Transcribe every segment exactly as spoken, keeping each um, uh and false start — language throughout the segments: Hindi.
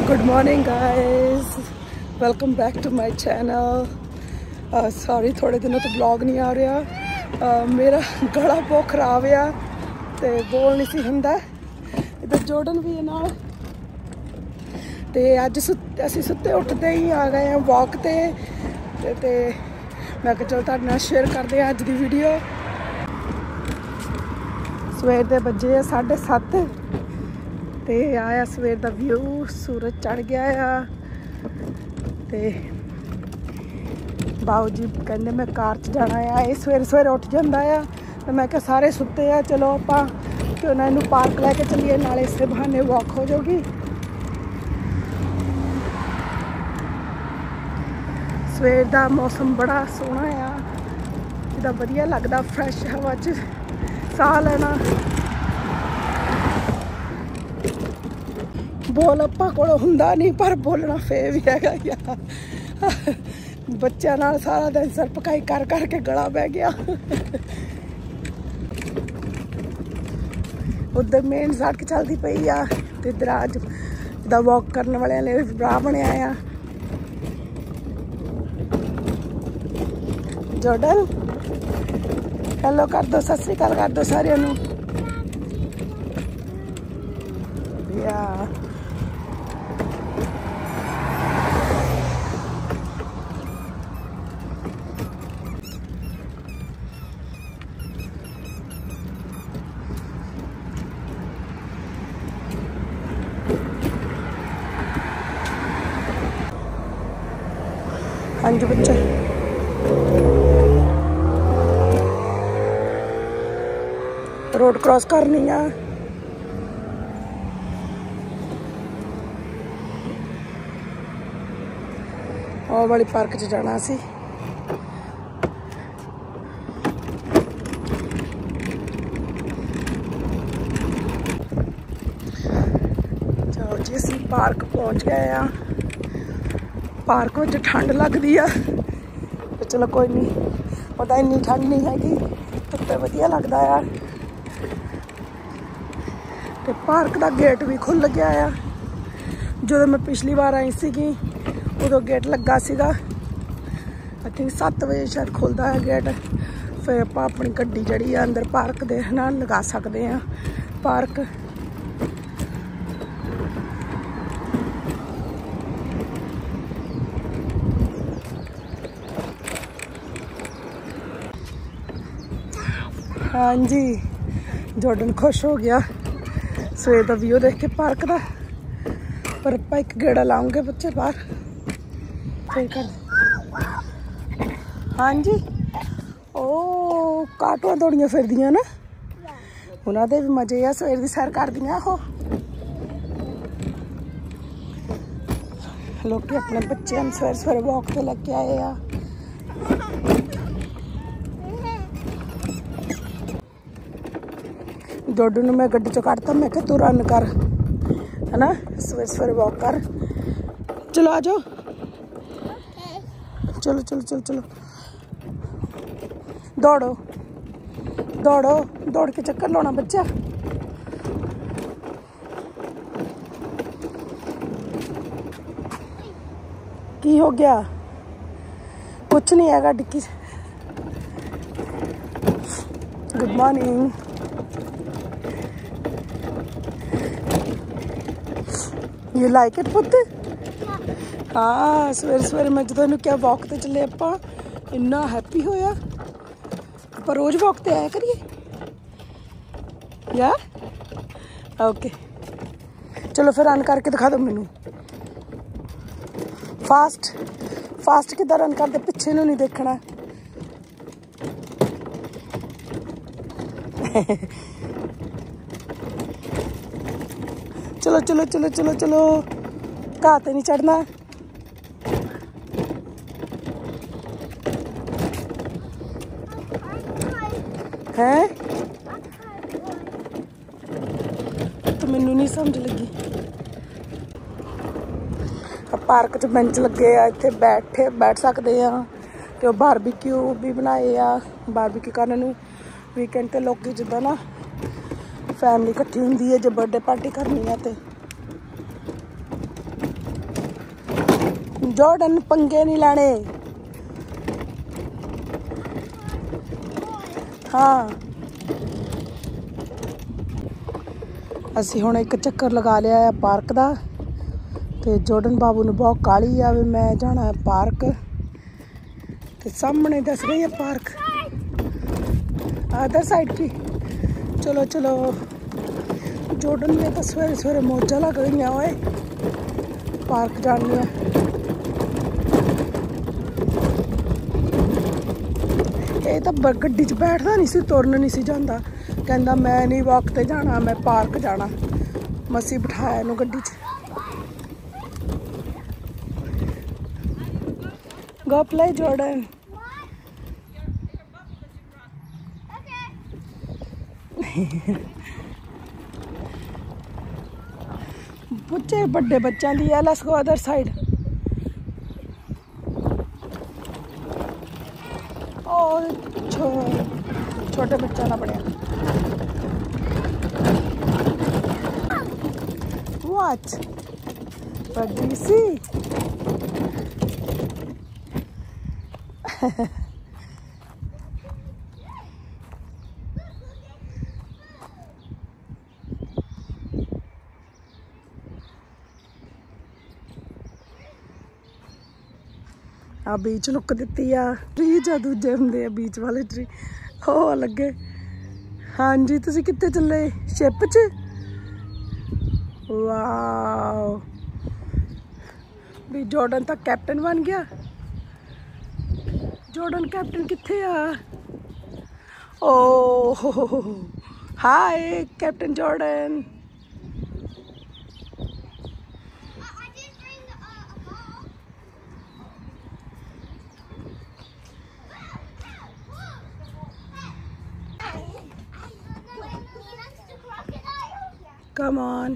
Good morning guys, welcome back to my channel. Sorry थोड़े दिनों तो ब्लॉग नहीं आ रहा। uh, मेरा गला बहुत खराब आ तो बोल नहीं सी हुंदा। इधर जोर्डन भी है नाल ते अज सुत असीं सुत्ते उठते ही आ गए हैं वॉक ते, ते, ते मैं कहा चलो तुहाडे नाल शेयर करते हैं अज की वीडियो। सवेर दे बजे साढ़े सत्त ते आया सवेर का व्यू, सूरज चढ़ गया आ ते बाऊ जी कहते मैं कार च जाना आ। ये सवेरे सवेरे उठ जाता है तो मैं क्या सारे सुते आ, चलो आप क्यों ना इनू पार्क लैके चलीए, नाले इस बहाने वॉक हो जाएगी। सवेर का मौसम बड़ा सोहना आ, जिदा वधिया लगता, फ्रैश हवा च साह लेना। बोल अपा कोलों हुंदा नहीं पर बोलना फिर भी हैगा यार। बच्चों नाल सारा दिन सिर पकाई कर करके गला बह गया। उधर मेन सड़क चलती पई आ ते इधर अज दा वॉक करने वाले लिए राह बनया आ। जोर्डन हेलो कर दो, सत श्री अकाल कर दो सारिਆਂ ਨੂੰ। या हाँ जी बच्चे, रोड क्रॉस करनी है। और वाली पार्क च जाना सी। चलो जी असी पार्क पहुंच गए आ। पार्क में ठंड लगती है तो चलो कोई नहीं, पता इन्नी ठंड नहीं हैगी, धुप्पे वधिया लगता है। तो पार्क का गेट भी खुल गया आ। जो मैं पिछली बार आई सी उदों गेट लगा सीगा, आई थिंक सत्त बजे शायद खुलता है गेट। फिर आप अपनी गड्डी जी अंदर पार्क दे ना लगा सकते हैं। पार्क हाँ जी, जॉर्डन खुश हो गया सवेर का व्यू देख के पार्क का। पर आप एक गेड़ा लाऊंगे बच्चे बाहर फिर कर। हाँ जी, ओ काटुआ दौड़ियां फिरदियां ना, उन्होंने भी मजे आ, सवेर की सैर कर दियां। हो लोग अपने बच्चों सवेरे सवेरे वॉक पे लेके आए आ। जोर्डन मैं गड्डी चो कटता, मैं क्या तू रन कर है ना, सवेरे सवेरे वॉक कर। चलो आ जाओ, चलो चलो चलो चलो दौड़ो दौड़ो, दौड़ के चक्कर लाना बच्चा। की हो गया? कुछ नहीं है डिक्की। Good morning. You like it पुत्त? हाँ सवेरे सवेरे मैं जो तेन क्या वॉक ते चले आप इन्ना हैप्पी होया। आप रोज वॉक ते आया करिए यार। ओके चलो फिर रन करके दिखा दो मैनू। फास्ट फास्ट किदा रन करते, पिछे नू नहीं देखना। चलो चलो चलो चलो चलो, घाह ते नहीं चढ़ना। है तो मैनू नहीं समझ लगी। पार्क च बेंच लगे आ, इत्थे बैठे बैठ सकते हैं। तो बारबीक्यू भी बनाए आ, बारबीक्यू करने नू वीकेंड ते लोग जिद्दां ना फैमिली इकट्ठी होंदी है, जो बर्थडे पार्टी करनी है तो जॉर्डन पंगे नहीं लाने। हाँ असी हुण एक चक्कर लगा लिया है पार्क दा ते जॉर्डन बाबू ने बहुत काली आ भी मैं जाना है पार्क ते सामने दस रही है पार्क अदर साइड भी। चलो चलो जॉर्डन में तो सवेरे सवेरे मौजा लग रही होए पार्क जानी है। ये तो गड्डी च बैठदा नहीं सी तुरन नहीं सी जांदा कहंदा मैं नहीं वॉक ते जाना मैं पार्क जाना मसी बिठाया इनू गड्डी च। Go play Jordan. बच्चे बड़े बच्चों की है लेट्स गो अदर साइड। और छो, छोटे बच्चों ना पड़े what what do you see. आ बीच लुक दी आ ट्री जा दूजे होंगे बीच वाले ट्री हो लगे। हाँ जी तुसी कित्थे चले शिप च। वाओ भी जॉर्डन तक कैप्टन बन गया। जॉर्डन कैप्टन कित्थे आ। ओ hi captain Jordan. Come on.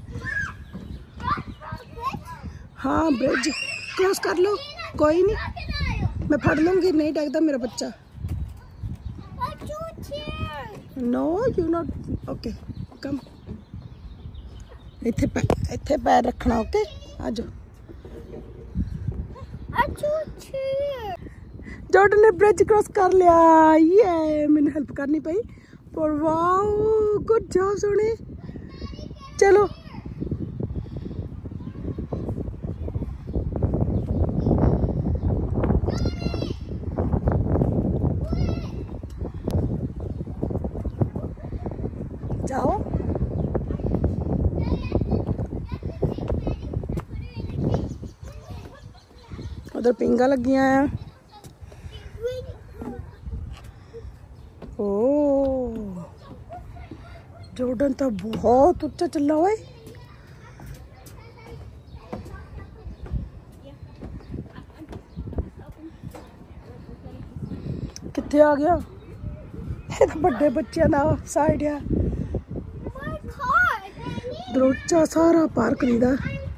हाँ ब्रिज क्रॉस कर लो कोई नहीं मैं फड़ लूंगी नहीं डरता मेरा बच्चा। No you not okay come इत्थे इत्थे पैर रखना ओके आ जाओ। जॉर्डन ने ब्रिज क्रॉस कर लिया ये मैंने हेल्प करनी पई पर वाओ गुड जॉब सोने। चलो जाओ। उधर पिंगा लगियां हैं। ओ जॉर्डन तो बहुत उच्चा चला हुआ है। कित्थे आ गया ये तो बड़े बच्चों का साइड है दरोचा सारा पार्क दा।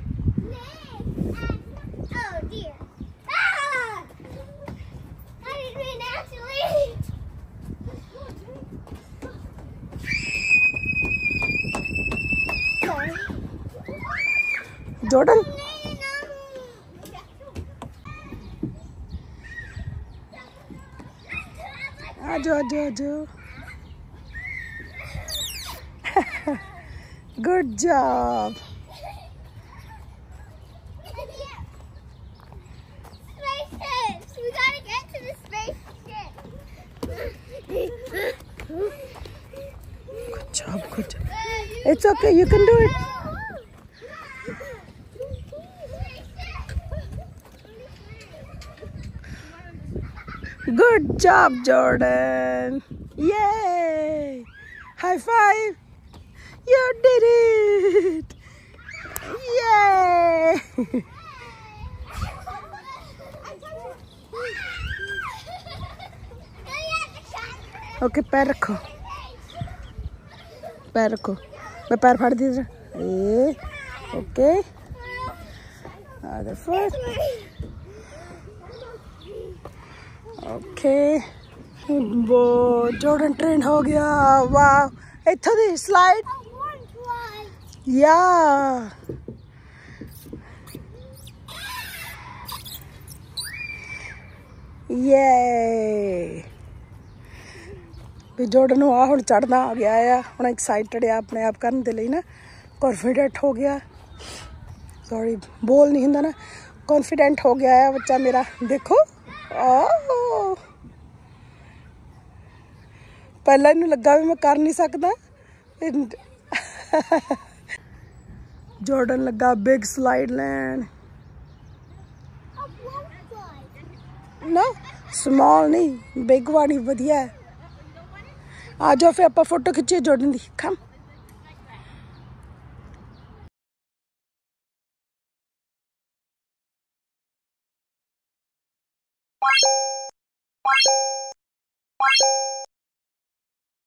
जॉर्डन आजो आजो आजो good job. Good job, good job. It's okay, you can do it. Good job, Jordon. Yay! High five. You did it. Yay! Okay, पैर रखो पैर रखो मैं पैर फाड़ दी ए ओके अदर फुट ओके वो जॉर्डन ट्रेन हो गया। वाह इत्थों दी स्लाइड या ये भी जोड़न आ हुण चढ़ना आ गया आ, हुण एक्साइटेड आ अपने आप करने दे लई ना, कॉन्फिडेंट हो गया, सॉरी बोल नहीं हुंदा ना, कॉन्फिडेंट हो गया है बच्चा मेरा। देखो ओ पहला इन्हूं लगा भी मैं कर नहीं सकदा। जॉर्डन लगा बिग स्लाइड लैन ना, स्मॉल नहीं बिग वाली वधिया है। आ जाओ फिर आप फोटो खिंचिए जॉर्डन दी, कम।